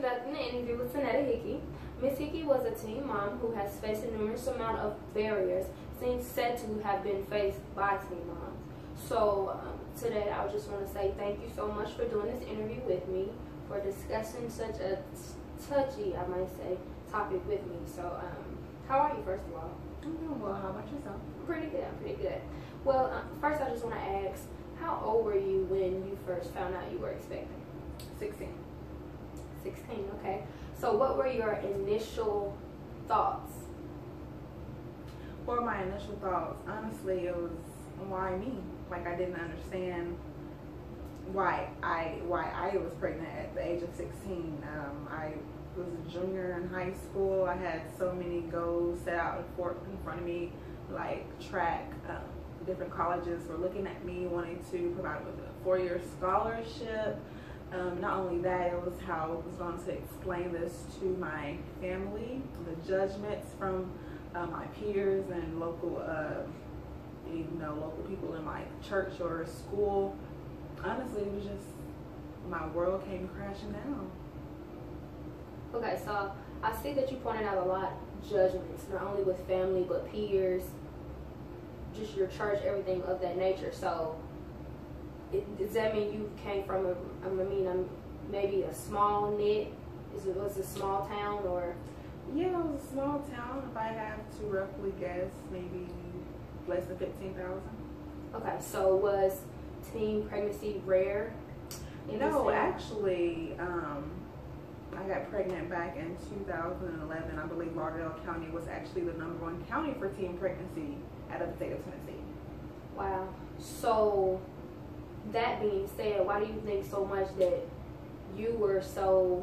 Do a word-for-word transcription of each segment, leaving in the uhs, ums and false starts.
conducting the interview with Tanetta Hickey. Miss Hickey was a teen mom who has faced a numerous amount of barriers seems said to have been faced by teen moms. So um, today I just want to say thank you so much for doing this interview with me, for discussing such a touchy, I might say, topic with me. So um, how are you, first of all? I'm doing well. How about yourself? Pretty good, I'm pretty good. Well, um, first I just want to ask, how old were you when you first found out you were expecting? sixteen. sixteen, okay. So what were your initial thoughts? Well, my initial thoughts, honestly, it was, why me? Like, I didn't understand why I why I was pregnant at the age of sixteen. Um, I was a junior in high school. I had so many goals set out in front of me, like track. Um, different colleges were looking at me, wanting to provide with a four-year scholarship. Um, not only that, it was how I was going to explain this to my family, the judgments from uh, my peers and local, uh, you know, local people in my church or school. Honestly, it was just, my world came crashing down. Okay, so I see that you pointed out a lot judgments, not only with family but peers, just your church, everything of that nature. So it, does that mean you came from a, I mean, um, maybe a small knit? Is it was a small town or? Yeah, it was a small town. If I have to roughly guess, maybe less than fifteen thousand. Okay, so was teen pregnancy rare? No, actually, um, I got pregnant back in two thousand eleven. I believe Lauderdale County was actually the number one county for teen pregnancy out of the state of Tennessee. Wow. So that being said, why do you think so much that you were so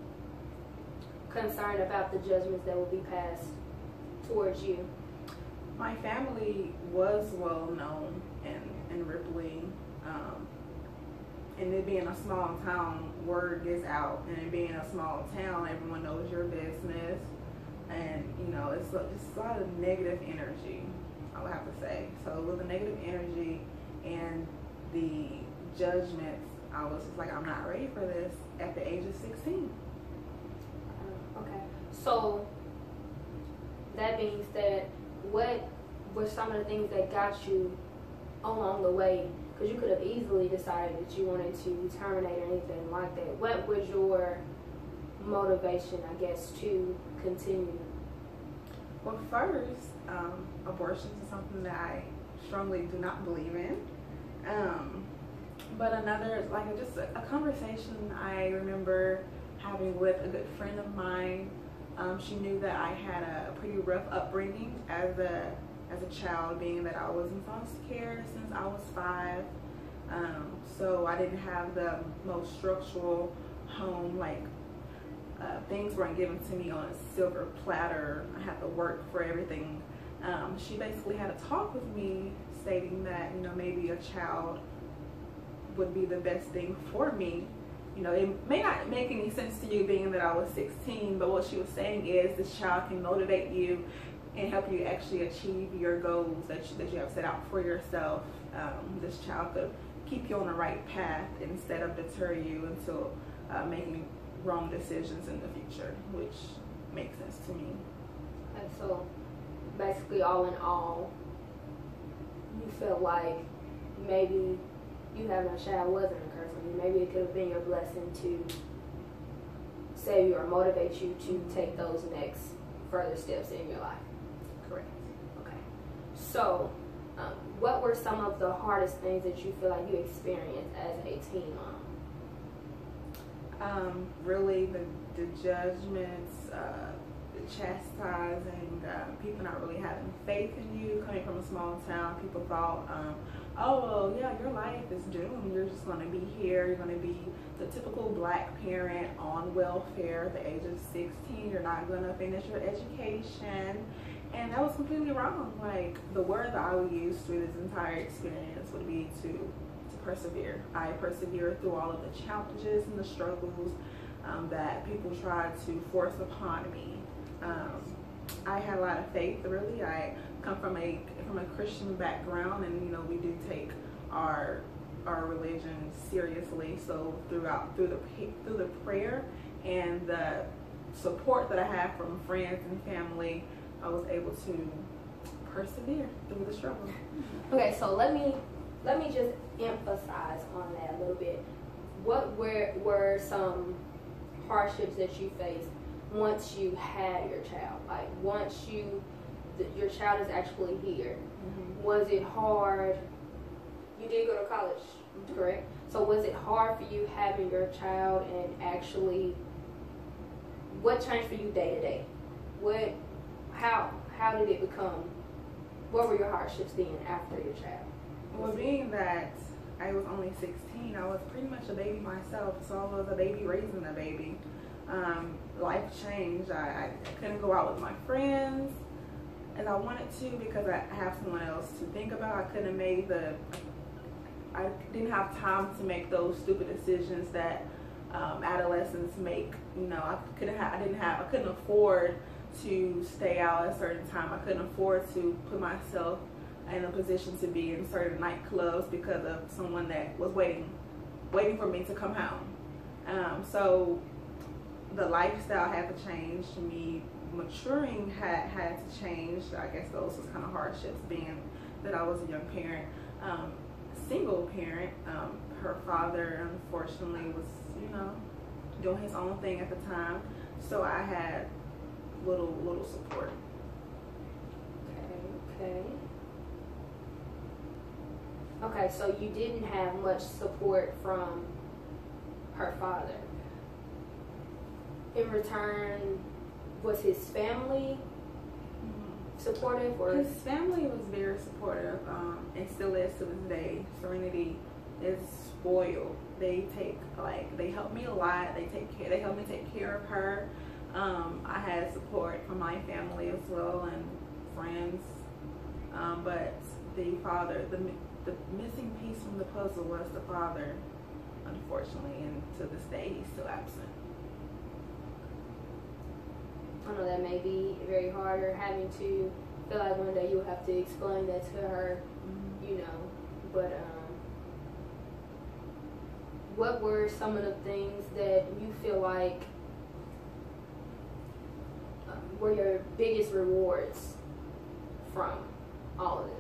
concerned about the judgments that will be passed towards you? My family was well known in, in Ripley. Um, and it being a small town, word gets out. And it being a small town, everyone knows your business. And, you know, it's just a lot of negative energy, I would have to say. So with the negative energy and the judgments, I was just like, I'm not ready for this at the age of sixteen. Uh, okay. So that being said, what were some of the things that got you along the way? Because you could have easily decided that you wanted to terminate or anything like that. What was your motivation, I guess, to continue? Well, first, um, abortion is something that I strongly do not believe in. Um, but another, like just a, a conversation I remember having with a good friend of mine. Um, she knew that I had a pretty rough upbringing as a as a child, being that I was in foster care since I was five. Um, so I didn't have the most structural home, like uh, things weren't given to me on a silver platter. I had to work for everything. Um, she basically had a talk with me stating that, you know, maybe a child would be the best thing for me. You know, it may not make any sense to you being that I was sixteen, but what she was saying is this child can motivate you and help you actually achieve your goals that you, that you have set out for yourself. Um, this child could keep you on the right path instead of deter you into uh, making wrong decisions in the future, which makes sense to me. And so basically, all in all, you felt like maybe you having a child wasn't a curse on you. Maybe it could have been your blessing to save you or motivate you to take those next further steps in your life. Correct. Okay. So, um, what were some of the hardest things that you feel like you experienced as a teen mom? Um, really, the, the judgments, uh, the chastising, uh, people not really having faith in you. Coming from a small town, people thought, um, oh, well, yeah, your life is doomed. You're just going to be here. You're going to be the typical black parent on welfare at the age of sixteen. You're not going to finish your education. And that was completely wrong. Like, the word that I would use through this entire experience would be to, to persevere. I persevered through all of the challenges and the struggles um, that people tried to force upon me. Um, I had a lot of faith, really. I come from a from a Christian background, and you know, we do take our our religion seriously. So throughout through the through the prayer and the support that I had from friends and family, I was able to persevere through the struggle. Okay, so let me let me just emphasize on that a little bit. What were were some hardships that you faced once you had your child? Like once you th- your child is actually here. Mm-hmm. Was it hard? You did go to college, correct? So was it hard for you having your child and actually, what changed for you day to day? What, how, how did it become, what were your hardships then after your child? Well, being that I was only sixteen, I was pretty much a baby myself, so I was a baby raising a baby. Um, life changed. I, I couldn't go out with my friends as I wanted to because I have someone else to think about. I couldn't have made the, I didn't have time to make those stupid decisions that um, adolescents make. You know, I couldn't have, I didn't have, I couldn't afford to stay out at a certain time. I couldn't afford to put myself in a position to be in certain nightclubs because of someone that was waiting, waiting for me to come home. Um, so the lifestyle had to change. Me maturing had had to change. I guess those was kind of hardships, being that I was a young parent, um, single parent. Um, her father, unfortunately, was you know doing his own thing at the time, so I had little little support. Okay. Okay. Okay, so you didn't have much support from her father. In return, was his family supportive? Or his family was very supportive, um, and still is to this day. Serenity is spoiled. They take like they help me a lot. They take care. They help me take care of her. Um, I had support from my family as well and friends, um, but the father, the the missing piece from the puzzle was the father, unfortunately, and to this day he's still absent. I know that may be very hard, or having to feel like one day you'll have to explain that to her, mm-hmm. you know. But um, what were some of the things that you feel like um, were your biggest rewards from all of this?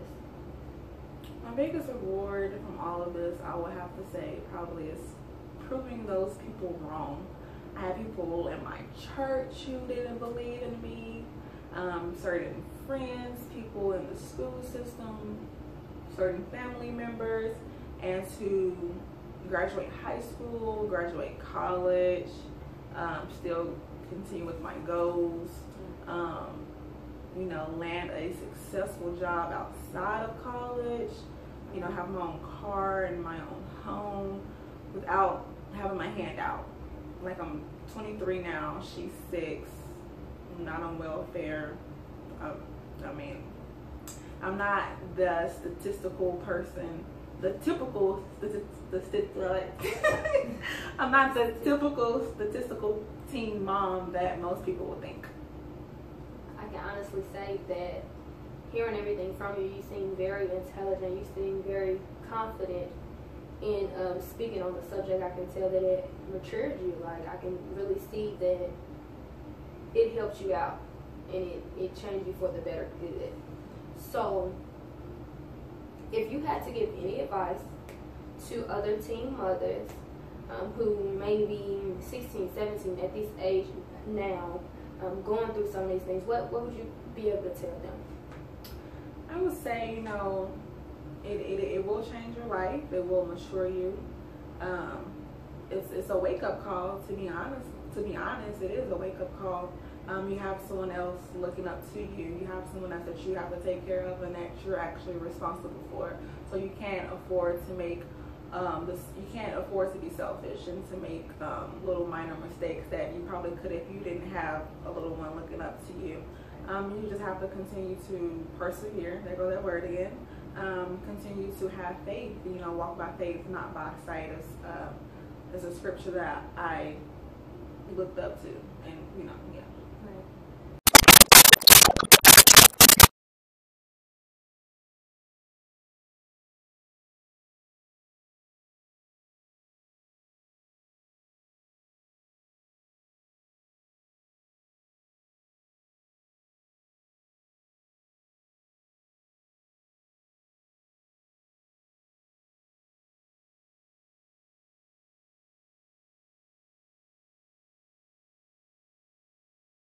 My biggest reward from all of this, I would have to say, probably is proving those people wrong. I had people in my church who didn't believe in me, um, certain friends, people in the school system, certain family members, and to graduate high school, graduate college, um, still continue with my goals, um, you know, land a successful job outside of college, you know, have my own car and my own home without having my hand out. Like, I'm twenty-three now, she's six, I'm not on welfare. Um, I mean, I'm not the statistical person, the typical, the, the, the, I'm not the typical statistical teen mom that most people would think. I can honestly say that hearing everything from you, you seem very intelligent, you seem very confident in um, speaking on the subject. I can tell that it matured you. Like, I can really see that it helped you out and it, it changed you for the better good. So, if you had to give any advice to other teen mothers um, who may be sixteen, seventeen at this age now, um, going through some of these things, what, what would you be able to tell them? I would say, you know, It, it, it will change your life. It will mature you. Um, it's it's a wake up call. To be honest, to be honest, it is a wake up call. Um, you have someone else looking up to you. You have someone else that you have to take care of and that you're actually responsible for. So you can't afford to make um, this. You can't afford to be selfish and to make um, little minor mistakes that you probably could if you didn't have a little one looking up to you. Um, you just have to continue to persevere. There goes that word again. Um, continue to have faith, you know, walk by faith, not by sight, as, uh, as a scripture that I looked up to, and, you know, yeah.